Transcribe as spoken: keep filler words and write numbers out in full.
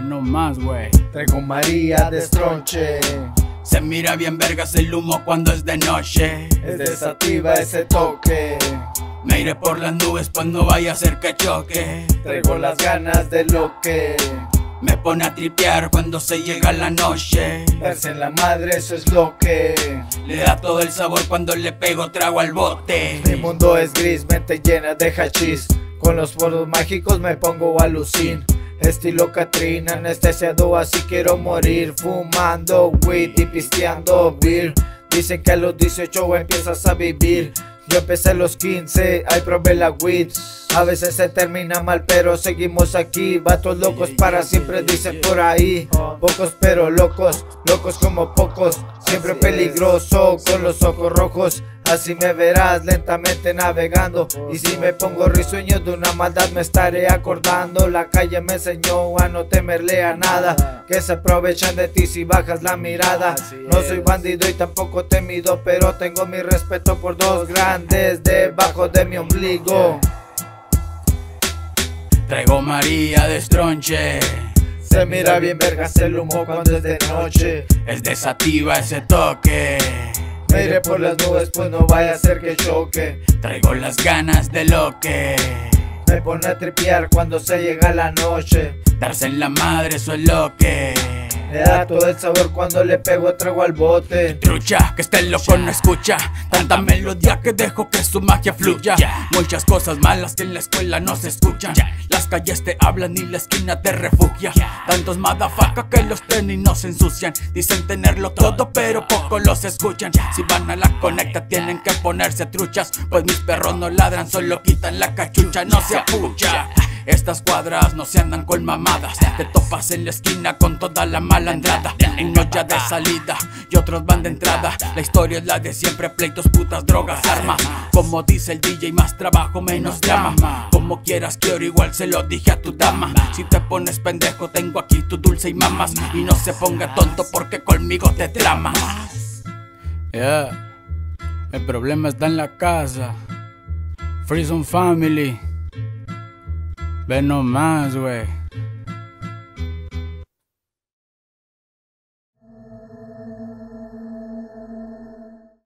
nomás, güey. Traigo María de Stronche. Se mira bien vergas el humo cuando es de noche. Es desativa ese toque. Me iré por las nubes pues no vaya a ser que choque. Traigo las ganas de lo que me pone a tripear cuando se llega la noche. darse en la madre, eso es lo que le da todo el sabor cuando le pego trago al bote. Mi mundo es gris, mente llena de hachís. Con los polvos mágicos me pongo alucin. Estilo Katrina, anestesiado así quiero morir. Fumando weed y pisteando beer. Dicen que a los dieciocho empiezas a vivir. Yo empecé a los quince, ahí probé la weed. A veces se termina mal pero seguimos aquí. Vatos locos para siempre dicen por ahí. Pocos pero locos, locos como pocos. Siempre peligroso con los ojos rojos. Así me verás lentamente navegando. Y si me pongo risueño de una maldad me estaré acordando. La calle me enseñó a no temerle a nada, que se aprovechan de ti si bajas la mirada. No soy bandido y tampoco temido, pero tengo mi respeto por dos grandes debajo de mi ombligo. Traigo María de Stronche. Se mira bien vergas el humo cuando es de noche. Es desativa ese toque. Me iré por las nubes pues no vaya a ser que choque. Traigo las ganas de lo que me pone a tripear cuando se llega la noche. darse en la madre, eso es lo que le da todo el sabor cuando le pego trago al bote. Trucha, que este loco no escucha tanta melodía que dejo que su magia fluya. Muchas cosas malas que en la escuela no se escuchan. Las calles te hablan y la esquina te refugia. Tantos motherfuckers que los tenis no se ensucian. Dicen tenerlo todo pero poco los escuchan. Si van a la conecta tienen que ponerse truchas, pues mis perros no ladran, solo quitan la cachucha. No se apucha. Estas cuadras no se andan con mamadas. Te topas en la esquina con toda la malandrada. En noche de salida y otros van de entrada. La historia es la de siempre, pleitos, putas, drogas, armas. Como dice el D J, más trabajo, menos drama. Como quieras quiero, igual se lo dije a tu dama. Si te pones pendejo tengo aquí tu dulce y mamas. Y no se ponga tonto porque conmigo te tramas. Yeah. El problema está en la casa. Freezone Family. Ve nomás, güey.